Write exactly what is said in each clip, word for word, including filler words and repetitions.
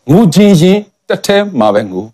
ngủ chín chín tất thế mà về ngủ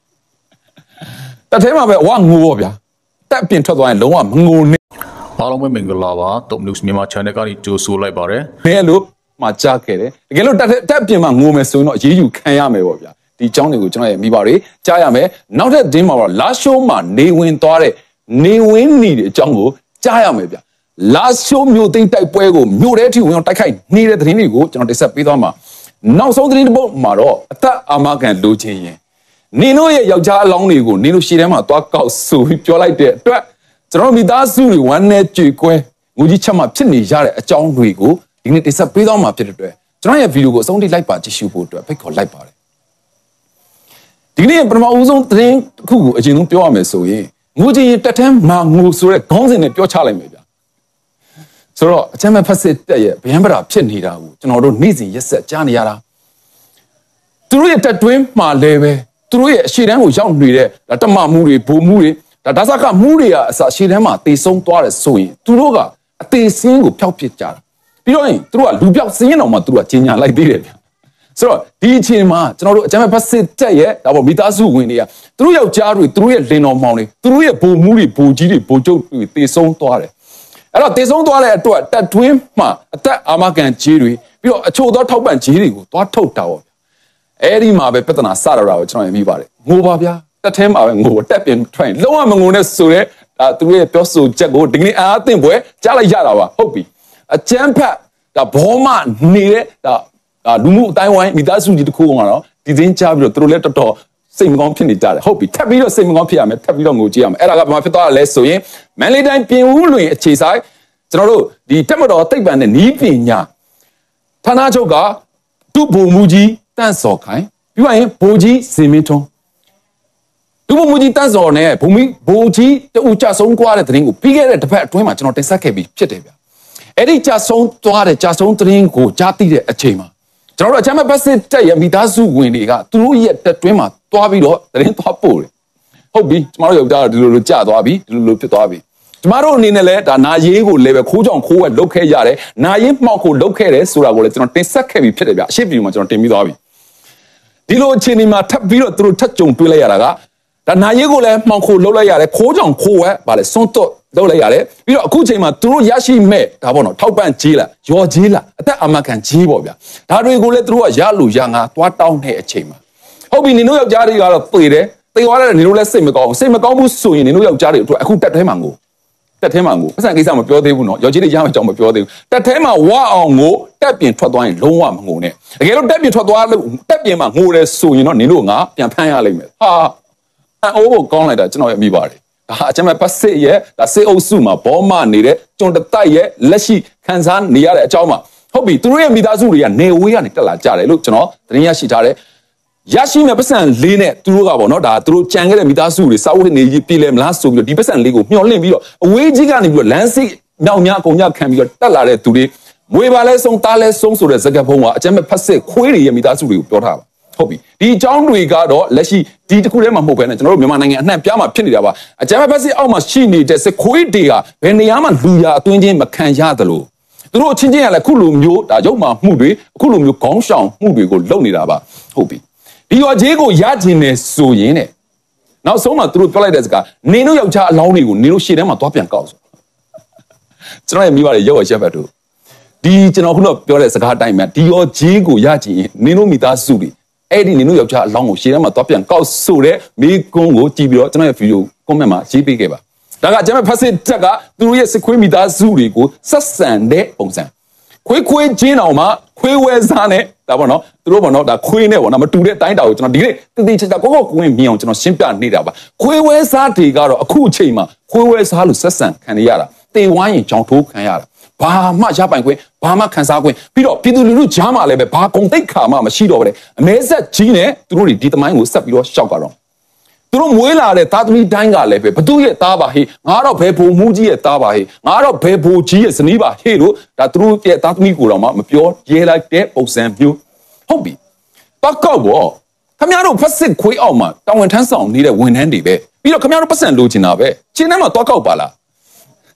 tất thế mà về quá ngủ bia tất biến thoát ngoài lâu mà ngủ nè အားလုံးပဲမင်္ဂလာပါ Top News မြန်မာ channel ကနေကြိုဆိုလိုက်ပါတယ်ဘယ်လိုမှကြားခဲ့တယ်တကယ်လို့တက်တက်ပြင်မှာငိုမယ်ဆိုရင်တော့ရေးယူခံရမယ်ပေါ့ဗျာဒီအကြောင်းတွေကိုကျွန်တော်ရဲ့မိဘတွေကြားရမယ်နောက်ထပ်ဒင်းမှာတော့လာရှိုးမှာနေဝင်သွားတဲ့နေဝင်နေတဲ့အကြောင်းကိုကြားရမယ်ဗျာလာရှိုးမြို့သိမ်းတိုက်ပွဲကိုမြို့ထဲထိဝင်အောင်တိုက်ခိုက်နေတဲ့သတင်းတွေကိုကျွန်တော်တင်ဆက်ပေးသွားမှာနောက်ဆုံးသတင်းတစ်ပုဒ်မှာတော့အသက်အာမခံလိုချင်ရင်နေတို့ရဲ့ယောက်ျားအလောင်းတွေကိုနေတို့ရှေ့ထဲမှာသွားကောက်ဆိုပြီးပြောလိုက်တဲ့အတွက်ကျွန်တော်မိသားစုတွေဝမ်းနဲ့ကြွေကွဲငူကြီးချက်မှဖြစ်နေရတဲ့အကြောင်းတွေကိုဒီနေ့တင်ဆက်ပေးသွားမှာဖြစ်တဲ့အတွက်ကျွန်တော်ရဲ့ဗီဒီယိုကိုအဆုံးထိလိုက်ပါကြည့်ရှုဖို့အတွက်ဖိတ်ခေါ်လိုက်ပါတယ်ဒီနေ့ပထမဦးဆုံးသတင်းတစ်ခုကိုအရင်ဆုံးပြောရမယ်ဆိုရင်ငူကြီးတက်ထမ်းမာငူဆိုတဲ့ခေါင်းစဉ်နဲ့ပြောချလိုက်မယ်ဗျာဆိုတော့အချမ်းမဲ့ဖက်စစ်တက်ရဲ့ဗျံပရာဖြစ်နေတာကိုကျွန်တော်တို့နေ့စဉ်ရက်ဆက်ကြားနေရတာသူတို့ရဲ့တက်တွင်းမှာလည်းပဲသူတို့ရဲ့အရှိတန်းကိုရောက်နေတဲ့တမမှုတွေဘိုလ်မှုတွေဒါဒါစကမှုတွေကအစရှေ့တန်းမှာတေဆုံးသွားတယ်ဆိုရင်သူတို့ကအသေးစင်းကိုဖျောက်ပစ်ကြတာပြီးတော့ရင်သူတို့ကလူပြောက်စင်းရင်တော့မှသူတို့ကကြီးညာလိုက်သေးတယ်ဗျဆိုတော့ဒီအချိန်မှာကျွန်တော်တို့အကြမ်းဖက်စစ်တက်ရဲ့ဒါပေါ့မိသားစုဝင်တွေကသူတို့ယောက်ျားတွေသူတို့ရဲ့လင်တော်မောင်တွေသူတို့ရဲ့ဘိုလ်မှုတွေဘိုလ်ကြီးတွေဘိုလ်ချုပ်တွေတေဆုံးသွားတယ်အဲ့တော့တေဆုံးသွားတဲ့အတွက်တက်တွင်းမှာအသက်အာမခံကြီးတွေပြီးတော့အချို့သောထောက်ပံ့ကြီးတွေကိုသွားထုတ်တာပေါ့အဲ့ဒီမှာပဲပြဿနာစရတာကိုကျွန်တော်မြင်ပါတယ်ငိုပါဗျာတက်ထဲမှာပဲငိုတက်ပြင်ထွက်ရင်လုံးဝမငိုနဲ့ဆိုရဲဒါသူတို့ရဲ့ပြောဆိုချက်ကိုဒီကနေ့အားအသင့်ပွဲကြားလိုက်ရတာပါဟုတ်ပြီအကျန်းဖက်ဒါဘောမနေတဲ့ဒါဒါလူမှုအတိုင်းဝိုင်းမိသားစုကြီးတစ်ခုကတော့ဒီသိန်းကြားပြီးတော့သူတို့လည်းတော်တော်စိတ်မကောင်းဖြစ်နေကြတယ်ဟုတ်ပြီထပ်ပြီးတော့စိတ်မကောင်းဖြစ်ရမယ်ထပ်ပြီးတော့ငိုကြည့်ရမယ်အဲ့ဒါကဘာမှဖြစ်သွားတာလဲဆိုရင်မန်လေးတိုင်းပြင်ဦးလွင်အခြေဆိုင်ကျွန်တော်တို့ဒီတက်မတော်သိပ္ပံနဲ့နီးပညာဌာနချုပ်ကသူ့ဘုံမူကြီးတန့်စော်ခိုင်ပြီးရင်ဘိုးကြီးစင်မင်းထွန်းဒုဗိုလ်မှူးကြီးတန်းစော်နဲ့ဘုံမီဘိုးကြီးတူကြဆုံးသွားတဲ့သတင်းကိုပြီးခဲ့တဲ့တစ်ဖက်အတွင်းမှာကျွန်တော်တင်ဆက်ခဲ့ပြီးဖြစ်တယ်ဗျအဲ့ဒီကြဆုံးသွားတဲ့ကြဆုံးသတင်းကိုကြားသိတဲ့အချိန်မှာကျွန်တော်တို့အချမ်းမဘတ်စစ်တက်ရဲ့မိသားစုဝင်တွေကသူတို့ရဲ့တက်တွင်းမှာသွားပြီးတော့သတင်းသွားပို့တယ်ဟုတ်ပြီကျွန်တော်တို့ယောက်ျားဒီလိုလိုကြာသွားပြီဒီလိုလိုဖြစ်သွားပြီကျွန်တော်တို့အနေနဲ့လည်းဒါနာရေးကိုလည်းပဲခိုးကြောင်ခိုးဝက်လုတ်ခဲ့ရတယ်နာရေးမှောက်ကိုလုတ်ခဲ့တယ်ဆိုတာကိုလည်းကျွန်တော်တင်ဆက်ခဲ့ပြီးဖြစ်တယ်ဗျအရှိဗီဒီယိုမှာကျွန်တော်တင်ပြီးသွားပြီဒီလိုအခြေအနေမှာထပ်ပြီးတော့သူတို့ထပ်ကြုံတွေ့လိုက်ရတာကဒါနာရေးကိုလည်းမှောင်ခိုလှုပ်လိုက်ရတယ်ခိုးကြောင်ခိုးဝဲဗါလဲစွန့်တော့လှုပ်လိုက်ရတယ်ပြီးတော့အခုချိန်မှာသူတို့ရရှိမဲ့ဒါပေါ့နော်ထောက်ပံ့ကြီးလားရော်ကြီးလားအသက်အမခံကြီးပေါ့ဗျာဒါတွေကိုလည်းသူတို့ကရလူရငါသွားတောင်းတဲ့အချိန်မှာဟုတ်ပြီနင်တို့ယောက်ျားတွေကတော့သေတယ်သေသွားတယ်နင်တို့လည်းစိတ်မကောင်းစိတ်မကောင်းဘူးဆိုရင်နင်တို့ယောက်ျားတွေအတွက်အခုတက်ထဲမှာငိုတက်ထဲမှာငိုပတ်စံကိစ္စမပြောသေးဘူးနော်ယောက်ျားတွေရမယ်ကြောင်မပြောသေးဘူးတက်ထဲမှာဝအောင်ငိုတက်ပြင်ထွက်သွားရင်လုံးဝမငိုနဲ့တကယ်လို့တက်ပြင်ထွက်သွားလို့တက်ပြင်မှာငိုတယ်ဆိုရင်တော့နင်တို့ငါပြန်ဖမ်းရလိမ့်မယ်ဟာအိုးကိုကောင်းလိုက်တာကျွန်တော်ရဲ့မိပါတယ်ဒါအကျမ်းပတ်စစ်ရဲ့ဒါစေအုပ်စုမှာဘောမနေတဲ့ကျွန်တတိုက်ရဲ့လက်ရှိခန်းစားနေရတဲ့အကြောင်းမှာဟုတ်ပြီသူတို့ရဲ့မိသားစုတွေကနေဝေးကနေတက်လာကြတယ်လို့ကျွန်တော်သတင်းရရှိထားတယ်ရရှိမဲ့ပတ်စံလေးနဲ့သူတို့ကပေါ့နော်ဒါသူတို့ကြံခဲ့တဲ့မိသားစုတွေစာဝတ်နေကြီးပြည်လဲမလားဆိုပြီးတော့ဒီပတ်စံလေးကိုမျှော်လင့်ပြီးတော့အဝေးကြီးကနေပြီးတော့လမ်းစိမြောက်များအကုန်ညခံပြီးတော့တက်လာတဲ့သူတွေမွေပါလဲဆုံးတားလဲဆုံးဆိုတဲ့စကားပုံကအကျမ်းဖတ်စစ်ခွေးတွေရဲ့မိသားစုတွေကိုပြောထားပါဟုတ်ပြီဒီအကြောင်းတွေကတော့လက်ရှိဒီတစ်ခုတည်းမှာမဟုတ်ဘဲနဲ့ကျွန်တော်တို့မြန်မာနိုင်ငံအနှံ့ပြားမှာဖြစ်နေတာပါအကြမ်းဖက်စစ်အောက်မှာရှိနေတဲ့စခွေးတွေကဘယ်နေရာမှာလူရအသွင်းချင်းမခံရသလိုသူတို့ချင်းချင်းရလဲခုလိုမျိုးဒါရုပ်မာမှုတွေအခုလိုမျိုးခေါင်းရှောင်မှုတွေကိုလုပ်နေတာပါဟုတ်ပြီဒီရောဂျေးကိုရကျင်နေဆိုရင်တဲ့နောက်ဆုံးမှာသူတို့ပြောလိုက်တဲ့စကားနင်တို့ယောက်ျားအလောင်းတွေကိုနင်တို့ရှေ့ထဲမှာသွားပြန်ကောက်ဆိုကျွန်တော်ရဲ့မိဘတွေရောက်ရချက်ဘက်တို့ဒီကျွန်တော်ခုနပြောတဲ့စကားအတိုင်းမှာဒီရောဂျေးကိုရကျင်ရင်နင်တို့မိသားစုတွေအဲ့ဒီနင်တို့ယောက်ျားအလောင်းကိုရှေ့ထဲမှာသွားပြန်ကောက်ဆိုတဲ့မိကွန်းကိုကြည့်ပြီးတော့ကျွန်တော်ရဲ့ဗီဒီယိုကွန်မန့်မှာရေးပေးခဲ့ပါဒါကကျွန်တော်ဖတ်စစ်တက်ကသူတို့ရဲ့စခွေးမိသားစုတွေကိုဆက်ဆံတဲ့ပုံစံခွေးခွေးချင်းအောင်မှာခွေးဝဲစားနဲ့ဒါပေါ့နော်သူတို့ပေါ့နော်ဒါခွေးနဲ့ပေါ့နော်မတူတဲ့တိုင်းတာကိုကျွန်တော်ဒီနေ့တတိချာချာကောကောကွင်းမြင်အောင်ကျွန်တော်ရှင်းပြနေတာပါခွေးဝဲစားတွေကတော့အခုအချိန်မှာခွေးဝဲစားလို့ဆက်ဆံခံရတာတေဝိုင်းရင်ကြောင်ထိုးခံရတာဘာမှရပိုင်ခွင့်ဘာမှခံစားခွင့်ပြီးတော့ပြည်သူလူထုကြားမှာလည်းပဲဘာကုန်တိတ်ခါမှမရှိတော့ဘူးအမဲဆက်ကြီးနဲ့သူတို့ဒီသမိုင်းကိုဆက်ပြီးတော့ရှောက်ကြတော့သူတို့မွေးလာတဲ့သားသမီးတိုင်းကလည်းပဲဘသူရဲ့သားပါဟေးငါတော့ဘယ်ဘုံမူကြီးရဲ့သားပါဟေးငါတော့ဘယ်ဘိုကြီးရဲ့ဇနီးပါဟေးလို့ဒါသူတို့ရဲ့သားသမီးကိုတော့မှမပြောရဲလိုက်တဲ့ပုံစံမျိုးဟုတ်ပြီတော့ကောက်ပေါ့ခင်ဗျားတို့ဖက်စစ်ခွေးအောင်မှာတာဝန်ထမ်းဆောင်နေတဲ့ဝန်ထမ်းတွေပဲပြီးတော့ခင်ဗျားတို့ပတ်စံလိုချင်တာပဲချင်းထဲမှာတော့ကောက်ပါလားတ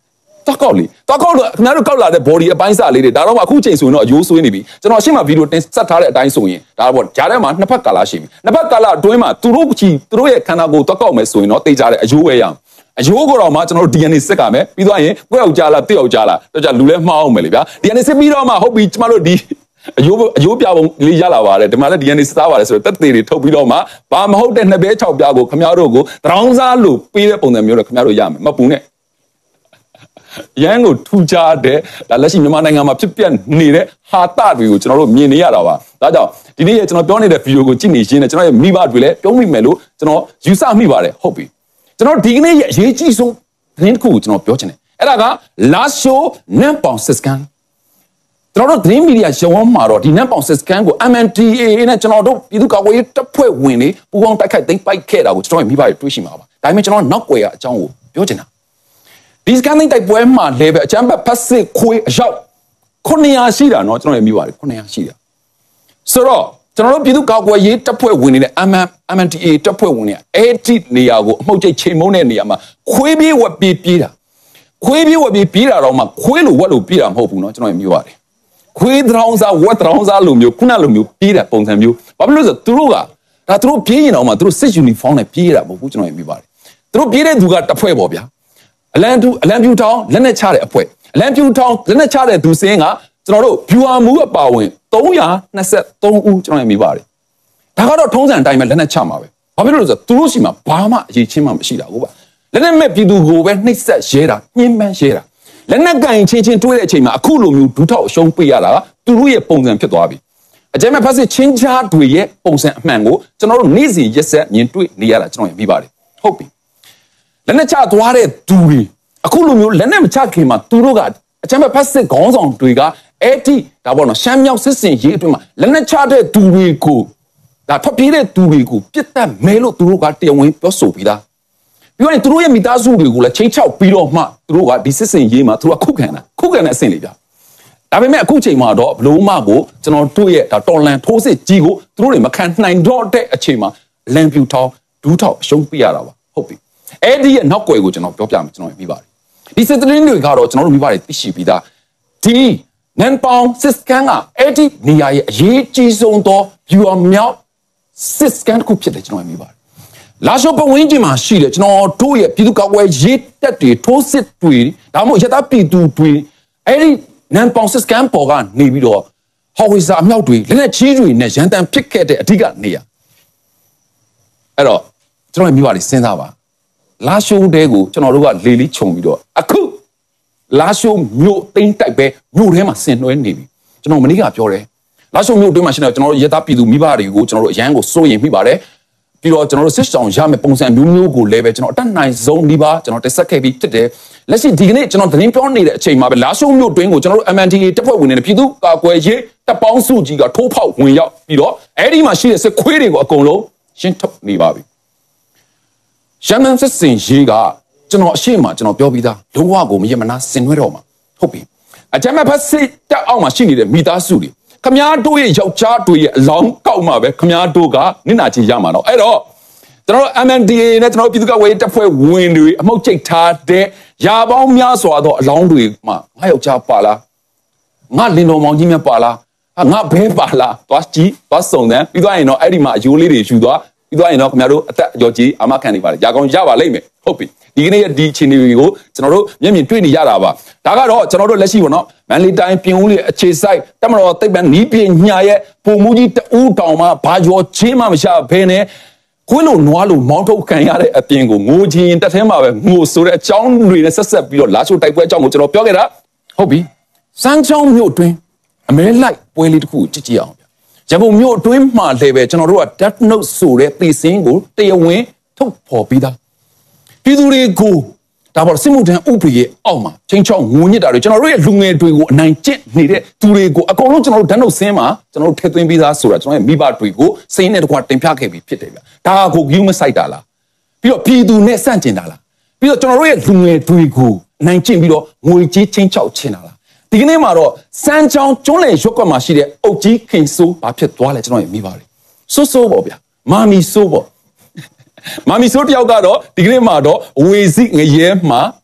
တောက်ကောက်လေတောက်ကောက်လို့ခင်ဗျားတို့ကောက်လာတဲ့ body အပိုင်းစလေးတွေဒါတော့မှအခုချိန်ဆိုရင်တော့အယိုးဆွေးနေပြီကျွန်တော်အရှင်းမှာဗီဒီယိုတင်ဆက်ထားတဲ့အတိုင်းဆိုရင်ဒါပေါ့ဂျားထဲမှာနှစ်ဖက်ကာလာရှိပြီနှစ်ဖက်ကာလာအတွင်းမှာသူတို့ချီသူတို့ရဲ့ခန္ဓာကိုယ်တောက်ကောက်မယ်ဆိုရင်တော့တိတ်ကြတဲ့အယိုးဝဲရအောင်အယိုးကိုတော့မှကျွန်တော်တို့ D N A စစ်ကမယ်ပြီးသွားရင်ကိုယ့်ယောက်ျားလားတစ်ယောက်ျားလားတော့ကြလူလဲမှားအောင်မယ်လေဗျာ D N A စစ်ပြီးတော့မှဟုတ်ပြီကျမတို့ဒီအယိုးအယိုးပြပုံလေးရလာပါတယ်ဒီမှာလည်း D N A စစ်သားပါတယ်ဆိုတော့တက်သေးတွေထုတ်ပြီးတော့မှဘာမဟုတ်တဲ့နှစ်ဘဲ၆ပြားကိုခင်ဗျားတို့ကိုတရောင်းစားလို့ပေးတဲ့ပုံစံမျိုးတော့ခင်ဗျားတို့ရမယ်မပူနဲ့ရန်ကိုထူကြတဲ့ဒါလက်ရှိမြန်မာနိုင်ငံမှာဖြစ်ပျက်နေတဲ့ဟာတတွေကိုကျွန်တော်တို့မြင်နေရတာပါဒါကြောင့်ဒီနေ့ကျွန်တော်ပြောနေတဲ့ဗီဒီယိုကိုကြည့်နေရှင်းနဲ့ကျွန်တော်ရဲ့မိဘတွေလည်းပြောမိမယ်လို့ကျွန်တော်ယူဆမိပါတယ်ဟုတ်ပြီကျွန်တော်ဒီကနေ့ရဲ့အရေးကြီးဆုံးသတင်းတစ်ခုကိုကျွန်တော်ပြောချင်တယ်အဲ့ဒါက last show နန်ပေါင်စစ်စကန်ကျွန်တော်တို့သတင်းမီဒီယာရုံးမှာတော့ဒီနန်ပေါင်စစ်စကန်ကို M N D A နဲ့ကျွန်တော်တို့ပြည်သူ့ကာကွယ်ရေးတပ်ဖွဲ့ဝင်တွေပူးပေါင်းတိုက်ခိုက်သိမ်းပိုက်ခဲ့တာကိုကျွန်တော်ရဲ့မိဘတွေတွေးရှိမှာပါဒါပေမဲ့ကျွန်တော်နောက်ွယ်ရအကြောင်းကိုပြောချင်တာဒီစကန်သိမ်းတိုက်ပွဲမှာလည်းပဲအချမ်းဘတ်ဖက်စစ်ခွေးအရောက်ခုနှစ်ရာရှိတာเนาะကျွန်တော်ရဲ့မိဘတွေခုနှစ်ရာရှိတာဆိုတော့ကျွန်တော်တို့ပြည်သူ့ကာကွယ်ရေးတပ်ဖွဲ့ဝင်တွေနဲ့ M N D A တပ်ဖွဲ့ဝင်တွေအဲ့ဒီနေရာကိုအမှုတ်ချိတ်ချိန်မုံတဲ့နေရာမှာခွေးပြေးဝက်ပြေးပြေးတာခွေးပြေးဝက်ပြေးပြေးတာတော့မှခွေးလိုဝက်လိုပြေးတာမဟုတ်ဘူးเนาะကျွန်တော်ရဲ့မိဘတွေခွေးတရောင်းစားဝက်တရောင်းစားလိုမျိုးခုနလိုမျိုးပြေးတဲ့ပုံစံမျိုးဘာဖြစ်လို့လဲဆိုတော့သူတို့ကဒါသူတို့ပြေးရင်တော့မှသူတို့စစ်ယူနီဖောင်းနဲ့ပြေးတာမဟုတ်ဘူးကျွန်တော်ရဲ့မိဘတွေသူတို့ပြေးတဲ့သူကတပ်ဖွဲ့ပေါ့ဗျာအလံတူအလံပြူထောင်းလက်နဲ့ချတဲ့အဖွဲအလံပြူထောင်းလက်နဲ့ချတဲ့သူစင်းကကျွန်တော်တို့ဗျူဟာမူအပါဝင်သုံးရာနှစ်ဆယ်သုံးဦးကျွန်တော်ရဲ့မိပါတယ်ဒါကတော့ထုံးစံအတိုင်းပဲလက်နဲ့ချမှာပဲဘာဖြစ်လို့လဲဆိုတော့သူတို့ရှိမှာဘာမှအရေးချင်းမှမရှိတာဟုတ်ပါလက်နဲ့မဲ့ပြည်သူကိုပဲနှိပ်စက်ရဲတာညှဉ်းပန်းရဲတာလက်နဲ့ကင်ချင်းချင်းတွေးတဲ့အချိန်မှာအခုလိုမျိုးဒူးထောက်အရှုံးပေးရတာကသူတို့ရဲ့ပုံစံဖြစ်သွားပြီအကြမ်းမဲ့ဖက်စစ်ချင်းချားတွေရဲ့ပုံစံအမှန်ကိုကျွန်တော်တို့နေ့စဉ်ရက်ဆက်မြင်တွေ့နေရတာကျွန်တော်ရဲ့မိပါတယ်ဟုတ်ပြီလက်နဲ့ချသွားတဲ့သူတွေအခုလိုမျိုးလက်နဲ့မချခင်မှာသူတို့ကအချမ်းမဲ့ဖက်စစ်ခေါင်းဆောင်တွေကအဲ့ဒီဒါပေါ့နော်ရှမ်းမြောက်စစ်စင်ရေးအတွင်းမှာလက်နဲ့ချတဲ့သူတွေကိုဒါထွက်ပြေးတဲ့သူတွေကိုပြစ်တတ်မဲလို့သူတို့ကတရားဝင်ပြောဆိုပြီးသားပြီးတော့သူတို့ရဲ့မိသားစုတွေကိုလည်းချိန်ချောက်ပြီးတော့မှသူတို့ကဒီစစ်စင်ရေးမှာသူတို့ကခုခံတာခုခံတဲ့အဆင့်လေးပြဒါပေမဲ့အခုချိန်မှာတော့ဘလို့မှကိုကျွန်တော်တို့ရဲ့ဒါတော်လန်ထိုးစစ်ကြီးကိုသူတို့တွေမခံနိုင်တော့တဲ့အချိန်မှာလန်ပြူထောင်းဒူးထောက်အရှုံးပြရတာပါဟုတ်ပြီအဲ့ဒီရဲ့နောက်ွယ်ကိုကျွန်တော်ပြောပြမယ်ကျွန်တော်မိပါတယ်ဒီစစ်တရင်တွေကတော့ကျွန်တော်တို့မိပါတယ်သိရှိပြီးသားဒီနန်ပေါင်စစ်စကန်ကအဲ့ဒီနေရာရဲ့အရေးကြီးဆုံးသော view မြောက်စစ်စကန်တစ်ခုဖြစ်တယ်ကျွန်တော်မိပါတယ်လာရှောပဝင်းကြီးမှာရှိတယ်ကျွန်တော်တို့ရဲ့ပြည်သူ့ကာကွယ်ရေးတပ်တွေထိုးစစ်တွေဒါမှမဟုတ်ရသပြည်သူတွေအဲ့ဒီနန်ပေါင်စစ်စကန်ပေါ်ကနေပြီးတော့ဟော်ဝီစာအမြောက်တွေလက်နဲ့ချီးတွေနဲ့ရန်တမ်းဖြစ်ခဲ့တဲ့အဓိကနေရာအဲ့တော့ကျွန်တော်မိပါတယ်စဉ်းစားပါလာရှိုးတဲကိုကျွန်တော်တို့ကလေလေးခြုံပြီးတော့အခုလာရှိုးမြို့သိမ်းတိုက်ပဲမြို့ထဲမှာဆင်နွှဲနေပြီကျွန်တော်မနေ့ကပြောတယ်လာရှိုးမြို့အတွင်းမှာရှိတဲ့ကျွန်တော်တို့ရဲသားပြည်သူမိဘတွေကိုကျွန်တော်တို့အရန်ကိုစိုးရင်မိပါတယ်ပြီးတော့ကျွန်တော်တို့စစ်ဆောင်ရမယ့်ပုံစံမျိုးမျိုးကိုလည်းပဲကျွန်တော်အတက်နိုင်ဆုံးဒီပါကျွန်တော်တက်ဆက်ခဲ့ပြီးဖြစ်တယ်လက်ရှိဒီကနေ့ကျွန်တော်သတင်းပြောနေတဲ့အချိန်မှာပဲလာရှိုးမြို့တွင်းကိုကျွန်တော်တို့ M N D A တပ်ဖွဲ့ဝင်တွေနဲ့ပြည်သူ့ကာကွယ်ရေးတပ်ပေါင်းစုကြီးကထိုးဖောက်ဝင်ရောက်ပြီးတော့အဲ့ဒီမှာရှိတဲ့စစ်ခွေးတွေကိုအကုန်လုံးရှင်းထုတ်နေပါပြီရှမ်းမန်စစ်စင်ရေးကကျွန်တော်အရှိမကျွန်တော်ပြောပြီးသားလုံးဝကိုမရမနာဆင်နွှဲတော့မှာဟုတ်ပြီအကြမ်းမဲ့ဖက်စစ်တပ်အောက်မှာရှိနေတဲ့မိသားစုတွေခမားတို့ရဲ့ယောက်ျားတွေရဲ့အလောင်းကောက်မှာပဲခမားတို့ကနစ်နာချင်ရမှာတော့အဲ့တော့ကျွန်တော်တို့ M N D A နဲ့ကျွန်တော်ပြည်သူ့ကာကွယ်ရေးတပ်ဖွဲ့ဝင်တွေအမှုတ်ချိတ်ထားတဲ့ရာပေါင်းများစွာသောအလောင်းတွေမှာငါယောက်ျားပါလားငါလင်တော်မောင်ကြီးမြတ်ပါလားငါဘဲပါလားသွားကြည့်သွားစုံတယ်ပြီးသွားရင်တော့အဲ့ဒီမှာအယိုးလေးတွေယူသွားပြီးသွားရင်တော့ခင်ဗျားတို့အသက်အကျော်ကြီးအာမခံနေပါလေရာကောင်းရပါလိမ့်မယ်ဟုတ်ပြီဒီကနေ့ဒီအချိန်တွေကိုကျွန်တော်တို့မျက်မြင်တွေ့နေရတာပါဒါကတော့ကျွန်တော်တို့လက်ရှိပေါ့နော်မန်လီတိုင်းပြင်ဦးလေးအခြေဆိုင်တက်မတော်သိပ္ပံနီးပညာရဲ့ပုံမှုကြီးတူးတောင်မှာဘာကျော်ချင်းမှမရှာဘဲနဲ့ခွင်းလို့နွားလို့မောင်းထုတ်ခံရတဲ့အပြင်ကိုငိုချင်းတက်ထဲမှာပဲငိုဆိုတဲ့အကြောင်းတွေနဲ့ဆက်ဆက်ပြီးတော့လာချိုတိုက်ပွဲအကြောင်းကိုကျွန်တော်ပြောခဲ့တာဟုတ်ပြီစမ်းချောင်းမြို့တွင်အမဲလိုက်ပွဲလေးတစ်ခုကြည့်ကြည့်အောင်ရန်ကုန်မြို့အတွင်းမှာလည်းပဲကျွန်တော်တို့က Death Note ဆိုတဲ့သေစင်းကိုတရားဝင်ထုတ်ဖော်ပြီးသားပြည်သူတွေကိုဒါပေါ်စစ်မှုထမ်းဥပဒေရဲ့အောက်မှာချင်းချောင်းငုံညစ်တာတွေကျွန်တော်တို့ရဲ့လူငယ်တွေကိုအနိုင်ကျင့်နေတဲ့သူတွေကိုအကုန်လုံးကျွန်တော်တို့ Death Note စင်းမှာကျွန်တော်တို့ထည့်သွင်းပြီးသားဆိုတာကျွန်တော်ရဲ့မိဘတွေကိုစိတ်နဲ့တကွာတင်ပြခဲ့ပြီးဖြစ်တယ်ဗျဒါကို view မဆိုင်တာလားပြီးတော့ပြည်သူနဲ့စန့်ကျင်တာလားပြီးတော့ကျွန်တော်တို့ရဲ့လူငယ်တွေကိုအနိုင်ကျင့်ပြီးတော့ငွေကြေးချင်းချောက်ချင်တာလားဒီကနေ့မှာတော့စမ်းချောင်းကျွန်းလယ်ရွက်ကွက်မှာရှိတဲ့အုတ်ကြီးခင်ဆိုးဘာဖြစ်သွားလဲကျွန်တော်မိပါတယ်ဆိုးဆိုးပေါ့ဗျာမာမီဆိုးပေါ့မာမီဆိုးတယောက်ကတော့ဒီကနေ့မှာတော့ဝေစီငရဲမှာ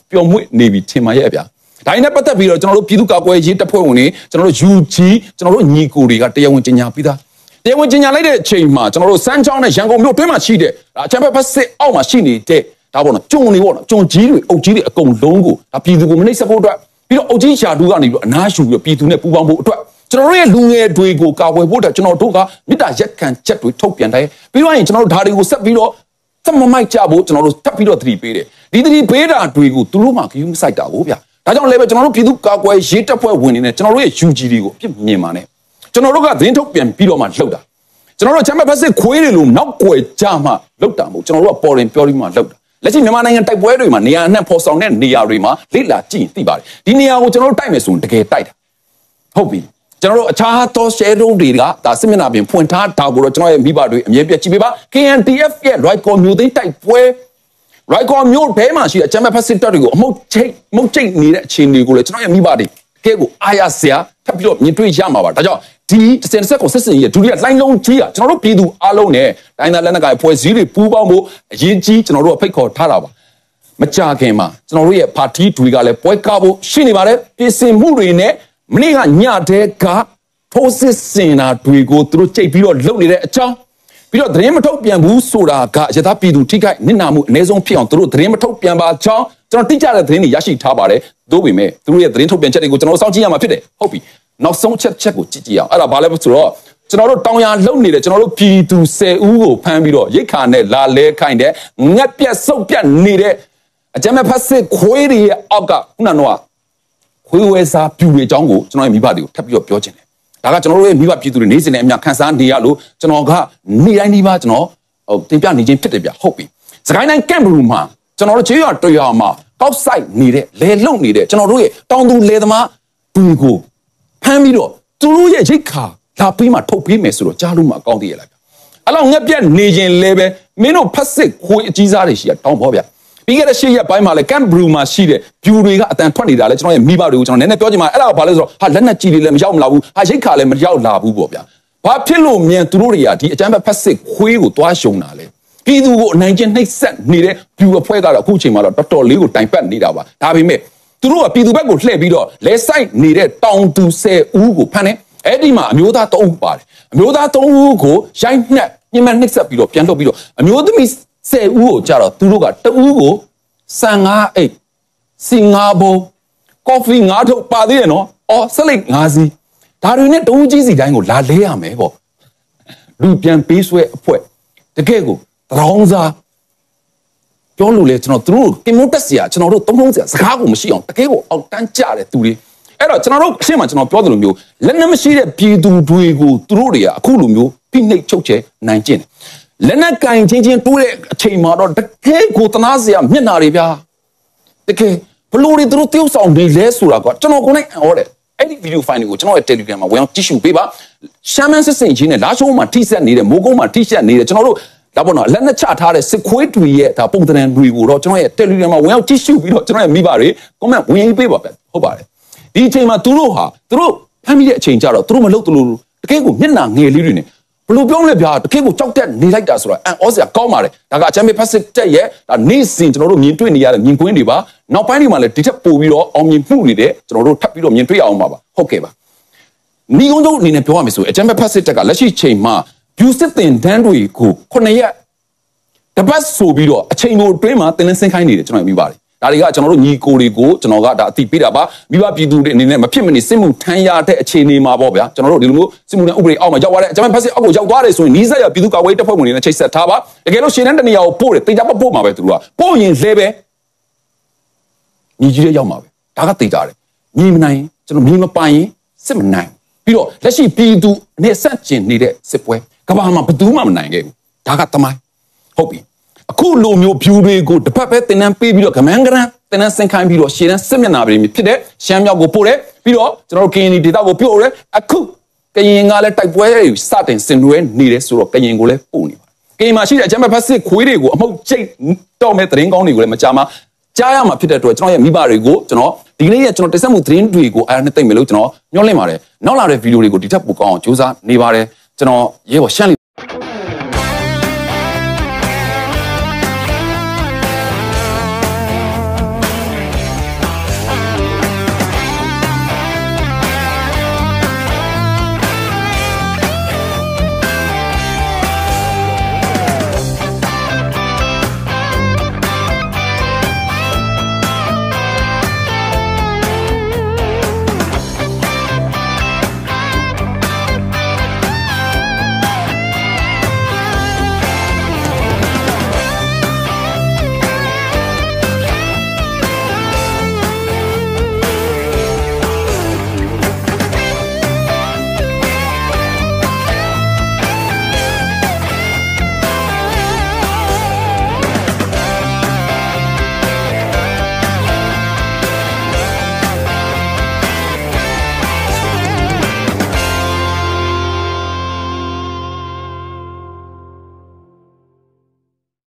ပျော်မွေ့နေပြီထင်ပါရဲ့ဗျာဒါနဲ့ပတ်သက်ပြီးတော့ကျွန်တော်တို့ပြည်သူ့ကာကွယ်ရေးတပ်ဖွဲ့ဝင်တွေကျွန်တော်တို့ ယူ ဂျီ ကျွန်တော်တို့ညီကိုတွေကတရားဝင်ကြေညာပြီးသားတရားဝင်ကြေညာလိုက်တဲ့အချိန်မှာကျွန်တော်တို့စမ်းချောင်းနဲ့ရန်ကုန်မြို့တွင်းမှာရှိတဲ့အချမ်းဘက်ဖက်စစ်အောက်မှာရှိနေတဲ့ဒါပေါ့နော်ကျုံတွေပေါ့နော်ကျုံကြီးတွေအုပ်ကြီးတွေအကုန်လုံးကိုဒါပြည်သူကိုမနှိပ်စက်ဖို့အတွက်ပြီးတော့အုပ်ကြီးရှာတူကနေပြီးတော့အနားယူပြီးတော့ပြည်သူနဲ့ပူးပေါင်းဖို့အတွက်ကျွန်တော်တို့ရဲ့လူငယ်တွေကိုကာကွယ်ဖို့အတွက်ကျွန်တော်တို့ကမေတ္တာရက်ခံချက်တွေထုတ်ပြန်တယ်ပြီးတော့ရင်ကျွန်တော်တို့ဓာတွေကိုဆက်ပြီးတော့သက်မမိုက်ကြဖို့ကျွန်တော်တို့ထပ်ပြီးတော့သတိပေးတယ်ဒီသတိပေးတာတွေကိုသူတို့မှဂရုမစိုက်တာဘူးဗျာဒါကြောင့်လည်းပဲကျွန်တော်တို့ပြည်သူ့ကာကွယ်ရေးတပ်ဖွဲ့ဝင်နေနဲ့ကျွန်တော်တို့ရဲ့ ယူ ဂျီ တွေကိုအပြစ်မြင်ပါနဲ့ကျွန်တော်တို့ကသတင်းထုတ်ပြန်ပြီးတော့မှလှုပ်တာကျွန်တော်တို့ချမ်းဘက်ဖက်စစ်ခွေးတွေလို့နောက်ွယ်ကြမှလှုပ်တာမဟုတ်ကျွန်တော်တို့ကပေါ်ရင်ပြောပြီးမှလှုပ်တာလက်ရှိမြန်မာနိုင်ငံတိုက်ပွဲတွေမှာနေရာအနှံ့ဖော်ဆောင်တဲ့နေရာတွေမှာလိလာကြည့်သိပါတယ်ဒီနေရာကိုကျွန်တော်တို့တိုက်မယ်ဆိုရင်တကယ်တိုက်တာဟုတ်ပြီကျွန်တော်တို့အခြားသော share တွေကဒါစစ်မျက်နှာပြင်ဖွင့်ထားတာကိုတော့ကျွန်တော်ရဲ့မိဘတွေအမြဲပြကြည့်ပေးပါ ကေ အန် တီ အက်ဖ် ရဲ့ right call မျိုးသိမ်းတိုက်ပွဲ right call မျိုးဘဲမှာရှိတဲ့အချမ်းဘက်ဖက်စစ်တပ်တွေကိုအမှုတ်ချိတ်မုတ်ချိတ်နေတဲ့အခြေအနေကိုလည်းကျွန်တော်ရဲ့မိဘတွေတကယ်ကိုအားရစရာထပ်ပြီးတော့မြင်တွေ့ရမှာပါဒါကြောင့်ဒီစင်ဆက်ကိုစစ်စင်ရဲ့ဒုတိယလိုင်းလုံးကြီးอ่ะကျွန်တော်တို့ပြည်သူအားလုံးနဲ့တိုင်းသားလက်နက်ကိုင်ဖွဲ့စည်းတွေပူးပေါင်းဖို့အရေးကြီးကျွန်တော်တို့ဖိတ်ခေါ်ထားတာပါမကြခင်မှာကျွန်တော်တို့ရဲ့ပါတီတွေကလည်းပွဲကားဖို့ရှိနေပါတယ်ပြင်ဆင်မှုတွေနဲ့မနေ့ကညတဲ့ကထိုးစစ်စင်တာတွေကိုသူတို့ကြိတ်ပြီးတော့လုပ်နေတဲ့အကြောင်းပြီးတော့သတင်းမထုတ်ပြန်ဘူးဆိုတာကရသပြည်သူထိခိုက်နစ်နာမှုအ ਨੇ ဆုံးဖြစ်အောင်သူတို့သတင်းမထုတ်ပြန်ပါကြောင်းကျွန်တော်တိကျတဲ့သတင်းတွေရရှိထားပါတယ်သို့ပေမဲ့သူတို့ရဲ့သတင်းထုတ်ပြန်ချက်တွေကိုကျွန်တော်စောင့်ကြည့်ရမှာဖြစ်တယ်ဟုတ်ပြီနောက်ဆုံးချက်ချက်ကိုကြည့်ကြည့်အောင်အဲ့ဒါဘာလဲဆိုတော့ကျွန်တော်တို့တောင်ရလုံနေတယ်ကျွန်တော်တို့ပြည်သူဆယ်ဦးကိုဖမ်းပြီးတော့ရိတ်ခါနဲ့လာလဲခိုင်းတဲ့ငက်ပြက်စုပ်ပြက်နေတဲ့အကြမ်းမဲ့ဖက်စစ်ခွေးတွေရဲ့အောက်ကခုနကတော့ခွေးဝဲစားပြူတွေအကြောင်းကိုကျွန်တော်ရဲ့မိဘတွေကိုထပ်ပြီးတော့ပြောချင်တယ်ဒါကကျွန်တော်တို့ရဲ့မိဘပြည်သူတွေနေစဉ်နဲ့အများခန်းစားနေရလို့ကျွန်တော်ကနေတိုင်းဒီပါကျွန်တော်ဟိုတင်ပြနေခြင်းဖြစ်တယ်ဗျဟုတ်ပြီစကိုင်းတိုင်းကမ်ဘရူမှာကျွန်တော်တို့ကျေးရွာတွေ့ရမှာကောက်ဆိုင်နေတဲ့လဲလုံနေတဲ့ကျွန်တော်တို့ရဲ့တောင်သူလယ်သမားတွေကိုဖမ်းပြီးတော့သူတို့ရဲ့ရိတ်ခါလာပြီးမှထုတ်ပေးမယ်ဆိုတော့ကြားလို့မှအကောင်းသေးရလားဗျအဲ့လောက်ငက်ပြက်နေခြင်းလဲပဲမင်းတို့ဖက်စစ်ခွေးအကြီးစားတွေရှိရတောင်းဖို့ဗျပြီးခဲ့တဲ့ရှေ့ရက်ပိုင်းမှာလဲကမ်ဘရူမှာရှိတဲ့ပြူတွေကအတန်ထွက်နေတာလဲကျွန်တော်ရဲ့မိဘတွေကိုကျွန်တော်နည်းနည်းပြောချင်ပါအဲ့ဒါကဘာလဲဆိုတော့ဟာလက်နက်ကြီးတွေလည်းမရောက်မလာဘူးဟာရိတ်ခါလည်းမရောက်လာဘူးပေါ့ဗျဘာဖြစ်လို့မြန်သူတို့တွေကဒီအကြမ်းဖက်ဖက်စစ်ခွေးကိုတွားရှုံတာလဲပြည်သူကိုအနိုင်ကျင့်နှိပ်စက်နေတဲ့ပြူအဖွဲ့ကတော့အခုချိန်မှာတော့တော်တော်လေးကိုတိုင်ပတ်နေတာပါဒါပေမဲ့သူတို့ကပြည်သူဘက်ကိုလှည့်ပြီးတော့လဲဆိုင်နေတဲ့တောင်သူဆယ်ဦးကိုဖမ်းတယ်အဲ့ဒီမှာအမျိုးသားသုံးဦးပါတယ်အမျိုးသားသုံးဦးကိုရိုက်နှက်ညှဉ်းပန်းနှိပ်စက်ပြီးတော့ပြန်လွှတ်ပြီးတော့အမျိုးသမီးဆယ်ဦးကိုကြတော့သူတို့ကတဦးကိုဆန်ငါးအိတ်စီငါးဘုံကော်ဖီငါးထုတ်ပါသေးတယ်နော်အော်ဆက်လိုက်ငါးစီးဒါတွေနဲ့တဦးကြီးစီတိုင်းကိုလာလဲရမယ်ပေါ့လူပြန်ပေးဆွဲအဖွဲတကယ်ကိုတရောင်းစားပြောလို့လေကျွန်တော်သူတို့ကင်မွတ်တက်စရာကျွန်တော်တို့သုံးလုံးစရာစကားကိုမရှိအောင်တကယ်ကိုအောက်တန်းကြတဲ့သူတွေအဲ့တော့ကျွန်တော်တို့အရှင်းမှာကျွန်တော်ပြောသလိုမျိုးလက်နက်မရှိတဲ့ပြည်သူတွေကိုသူတို့တွေကအခုလိုမျိုးဖိနှိပ်ချုပ်ချယ်နိုင်ကျင့်တယ်လက်နက်ကင်ချင်းချင်းတိုးတဲ့အချိန်မှာတော့တကယ်ကိုတနာစရာမျက်နာတွေဗျာတကယ်ဘလို့တွေသူတို့တယောက်ဆောင်နေလဲဆိုတာကကျွန်တော်ကိုယ်နဲ့ဟောတယ်အဲ့ဒီဗီဒီယိုဖိုင်တွေကိုကျွန်တော်ရဲ့ Telegram မှာဝင်အောင်ကြည့်ရှုပေးပါရှာမန်စစ်စင်ချင်းနဲ့လာရှိုးမှာထိစက်နေတဲ့မိုးကုန်းမှာထိစက်နေတဲ့ကျွန်တော်တို့ဒါပေါ့နော်လက်နဲ့ချထားတဲ့စစ်ခွေးတွေရဲ့ဒါပုံသဏ္ဍာန်တွေကိုတော့ကျွန်တော်ရဲ့ Telegram မှာဝင်အောင်ကြည့်ရှုပြီးတော့ကျွန်တော်ရဲ့မိဘတွေ comment ဝင်ရေးပေးပါဗျဟုတ်ပါတယ်ဒီအချိန်မှာသူတို့ဟာသူတို့ဖမ်းမိတဲ့အချိန်ကျတော့သူတို့မလုပ်သလိုတကယ်ကိုမျက်နှာငယ်လေးတွေနဲ့ဘလို့ပြောလဲဗျာတကယ်ကိုကြောက်တက်နေလိုက်တာဆိုတော့အန်အောစရာကောင်းပါတယ်ဒါကအချမ်းမေဖက်စစ်တက်ရဲ့ဒါနေ့စဉ်ကျွန်တော်တို့မြင်တွေ့နေရတဲ့မြင်ကွင်းတွေပါနောက်ပိုင်းတွေမှာလည်းဒီထက်ပိုပြီးတော့အောင်မြင်မှုတွေတဲ့ကျွန်တော်တို့ထပ်ပြီးတော့မြင်တွေ့ရအောင်ပါပါဟုတ်ကဲ့ပါမိကုန်းတို့အနေနဲ့ပြောရမယ်ဆိုအချမ်းမေဖက်စစ်တက်ကလက်ရှိချိန်မှာဖြူစစ်တင်တန်းတွေကိုခုနှစ်ရက်တပတ်ဆိုပြီးတော့အချိန်ကိုတွင်းမှာတင်းလင်းဆင်းခိုင်းနေတယ်ကျွန်တော်မြင်ပါတယ်ဒါတွေကကျွန်တော်တို့ညီကိုတွေကိုကျွန်တော်ကဒါအတိပေးတာပါမိဘပြည်သူတွေအနေနဲ့မဖြစ်မနေစစ်မှုထမ်းရတဲ့အခြေအနေမှာပေါ့ဗျာကျွန်တော်တို့ဒီလိုမျိုးစစ်မှုထမ်းဥပဒေအောက်မှာရောက်သွားတဲ့အကြမ်းဖက်စစ်အောက်ကိုရောက်သွားတယ်ဆိုရင်နီးစပ်ရပြည်သူ့ကာကွယ်ရေးတပ်ဖွဲ့ဝင်တွေနဲ့ချိတ်ဆက်ထားပါတကယ်လို့ရှင်းတဲ့တနေရာကိုပို့တယ်တေချာပို့မှာပဲသူတို့ကပို့ရင်လဲပဲညီကြီးတွေရောက်မှာပဲဒါကတေချာတယ်ညီမနိုင်ကျွန်တော်ညီမပိုင်ရင်စစ်မနိုင်ပြီးတော့လက်ရှိပြည်သူအနေဆက်ကျင်နေတဲ့စစ်ပွဲကဘာမှဘယ်သူမှမနိုင်ခဲ့ဘူးဒါကတမိုင်းဟုတ်ပြီအခုလိုမျိုးဖြူတွေကိုတစ်ဖက်ပဲတင်နန်းပေးပြီးတော့ကမန်းကရန်တင်နန်းဆင်ခိုင်းပြီးတော့ရှေ့တန်းစစ်မျက်နှာတွေဖြစ်တဲ့ရှမ်းမြောက်ကိုပို့တယ်ပြီးတော့ကျွန်တော်တို့ကရင်ဒေသကိုပို့တယ်အခုကရင်ကလည်းတိုက်ပွဲတွေစတင်ဆင်နွှဲနေတယ်ဆိုတော့ကရင်ကိုလည်းပို့နေပါတယ်ကရင်မှာရှိတဲ့အကြမ်းဖက်စစ်ခွေးတွေကိုအမှုတ်ကျိတ်တော့မဲ့သတင်းကောင်းတွေကိုလည်းမကြားမှာကြားရမှာဖြစ်တဲ့အတွက်ကျွန်တော်ရဲ့မိဘတွေကိုကျွန်တော်ဒီကနေ့ရဲ့ကျွန်တော်တင်ဆက်မှုသတင်းတွေကိုအားနဲ့သိမ့်မယ်လို့ကျွန်တော်ညွှန်လင့်ပါတယ်နောက်လာတဲ့ဗီဒီယိုတွေကိုဒီထက်ပိုကောင်းအောင်ကြိုးစားနေပါတယ်ကျွန်တော်ရဲဘော်ရှမ်း